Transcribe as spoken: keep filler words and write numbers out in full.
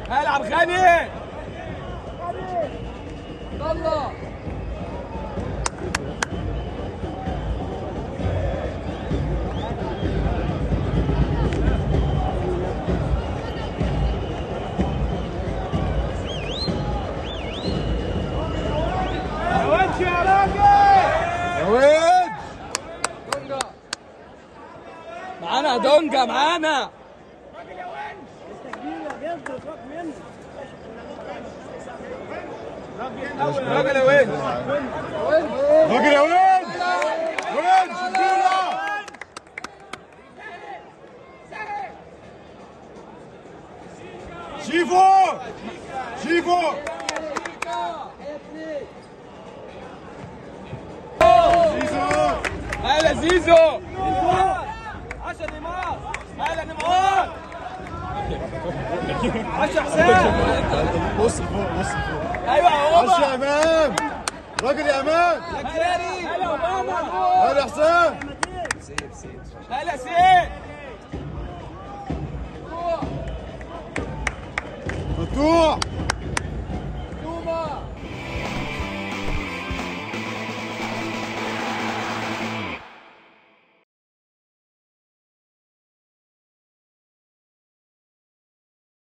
العب غني. يلا يا واد يا راجل يا واد. دونجا معانا، دونجا معانا. راجل يا واد، راجل يا واد، واد شدينا. شيفو شيفو زيزو. هلا زيزو. عشا نيمار. هلا نيمار. عشا حسام. بص فوق بص فوق. ايوه يا عمر. عشا يا امام. راجل يا امام. هلا اوباما. هلا حسام. هلا سيف. فتوح.